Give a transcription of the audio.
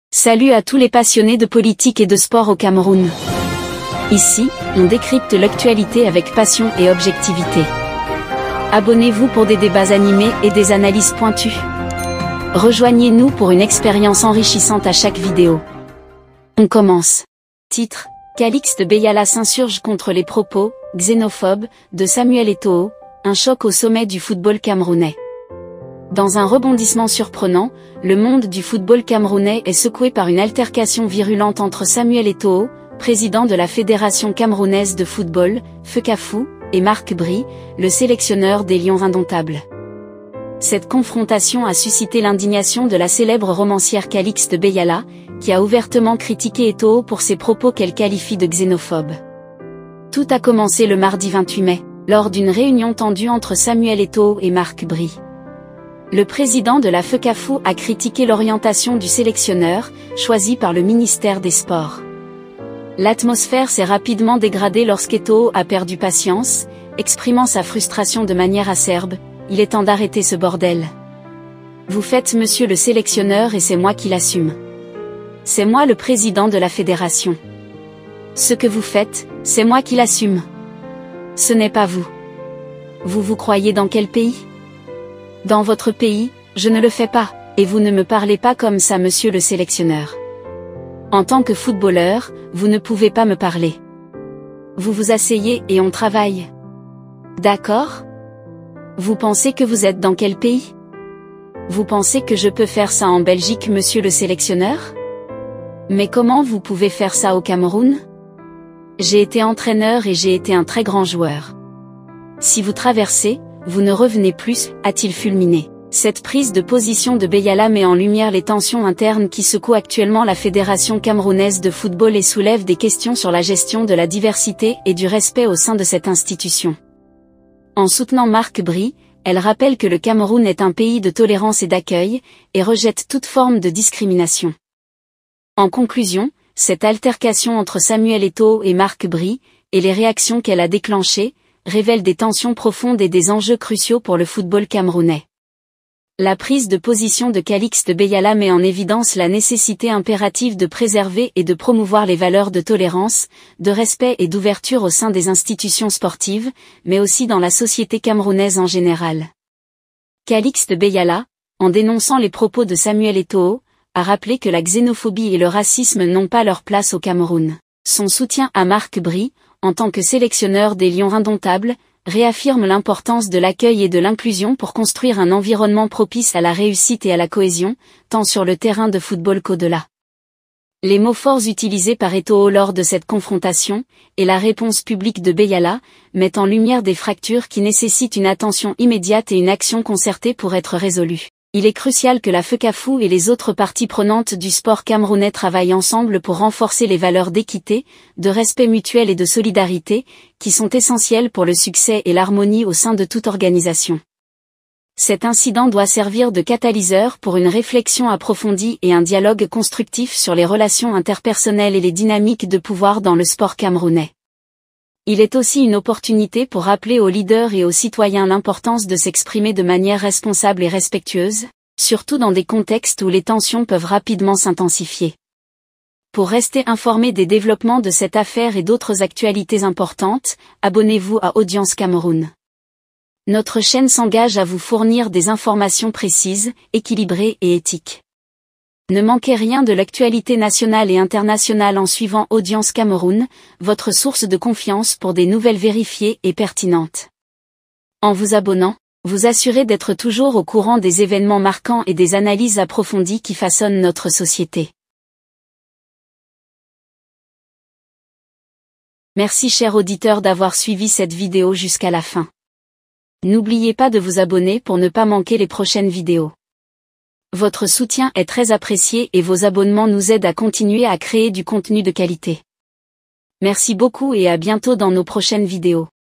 Salut à tous les passionnés de politique et de sport au Cameroun. Ici, on décrypte l'actualité avec passion et objectivité. Abonnez-vous pour des débats animés et des analyses pointues. Rejoignez-nous pour une expérience enrichissante à chaque vidéo. On commence. Titre: Calixte Beyala s'insurge contre les propos xénophobes de Samuel Eto'o, un choc au sommet du football camerounais. Dans un rebondissement surprenant, le monde du football camerounais est secoué par une altercation virulente entre Samuel Eto'o, président de la Fédération camerounaise de football, FECAFOO, et Marc Bry, le sélectionneur des Lions indomptables. Cette confrontation a suscité l'indignation de la célèbre romancière Calixte Beyala, qui a ouvertement critiqué Eto'o pour ses propos qu'elle qualifie de xénophobes. Tout a commencé le mardi 28 mai, lors d'une réunion tendue entre Samuel Eto'o et Marc Bry. Le président de la FECAFOO a critiqué l'orientation du sélectionneur, choisi par le ministère des Sports. L'atmosphère s'est rapidement dégradée lorsqu'Eto'o a perdu patience, exprimant sa frustration de manière acerbe: « Il est temps d'arrêter ce bordel. Vous faites monsieur le sélectionneur et c'est moi qui l'assume. C'est moi le président de la fédération. Ce que vous faites, c'est moi qui l'assume. Ce n'est pas vous. Vous vous croyez dans quel pays ? Dans votre pays, je ne le fais pas, et vous ne me parlez pas comme ça monsieur le sélectionneur. En tant que footballeur, vous ne pouvez pas me parler. Vous vous asseyez et on travaille. D'accord ? Vous pensez que vous êtes dans quel pays ? Vous pensez que je peux faire ça en Belgique monsieur le sélectionneur ? Mais comment vous pouvez faire ça au Cameroun ? J'ai été entraîneur et j'ai été un très grand joueur. Si vous traversez, vous ne revenez plus, a-t-il fulminé. Cette prise de position de Beyala met en lumière les tensions internes qui secouent actuellement la Fédération camerounaise de football et soulèvent des questions sur la gestion de la diversité et du respect au sein de cette institution. En soutenant Marc Bry, elle rappelle que le Cameroun est un pays de tolérance et d'accueil, et rejette toute forme de discrimination. En conclusion, cette altercation entre Samuel Eto'o et Marc Bry, et les réactions qu'elle a déclenchées, révèle des tensions profondes et des enjeux cruciaux pour le football camerounais. La prise de position de Calixte Beyala met en évidence la nécessité impérative de préserver et de promouvoir les valeurs de tolérance, de respect et d'ouverture au sein des institutions sportives, mais aussi dans la société camerounaise en général. Calixte Beyala, en dénonçant les propos de Samuel Eto'o, a rappelé que la xénophobie et le racisme n'ont pas leur place au Cameroun. Son soutien à Marc Bry, en tant que sélectionneur des Lions indomptables, réaffirme l'importance de l'accueil et de l'inclusion pour construire un environnement propice à la réussite et à la cohésion, tant sur le terrain de football qu'au-delà. Les mots forts utilisés par Eto'o lors de cette confrontation, et la réponse publique de Beyala, mettent en lumière des fractures qui nécessitent une attention immédiate et une action concertée pour être résolues. Il est crucial que la FECAFOO et les autres parties prenantes du sport camerounais travaillent ensemble pour renforcer les valeurs d'équité, de respect mutuel et de solidarité, qui sont essentielles pour le succès et l'harmonie au sein de toute organisation. Cet incident doit servir de catalyseur pour une réflexion approfondie et un dialogue constructif sur les relations interpersonnelles et les dynamiques de pouvoir dans le sport camerounais. Il est aussi une opportunité pour rappeler aux leaders et aux citoyens l'importance de s'exprimer de manière responsable et respectueuse, surtout dans des contextes où les tensions peuvent rapidement s'intensifier. Pour rester informé des développements de cette affaire et d'autres actualités importantes, abonnez-vous à Audience Cameroun. Notre chaîne s'engage à vous fournir des informations précises, équilibrées et éthiques. Ne manquez rien de l'actualité nationale et internationale en suivant Audience Cameroun, votre source de confiance pour des nouvelles vérifiées et pertinentes. En vous abonnant, vous assurez d'être toujours au courant des événements marquants et des analyses approfondies qui façonnent notre société. Merci chers auditeurs d'avoir suivi cette vidéo jusqu'à la fin. N'oubliez pas de vous abonner pour ne pas manquer les prochaines vidéos. Votre soutien est très apprécié et vos abonnements nous aident à continuer à créer du contenu de qualité. Merci beaucoup et à bientôt dans nos prochaines vidéos.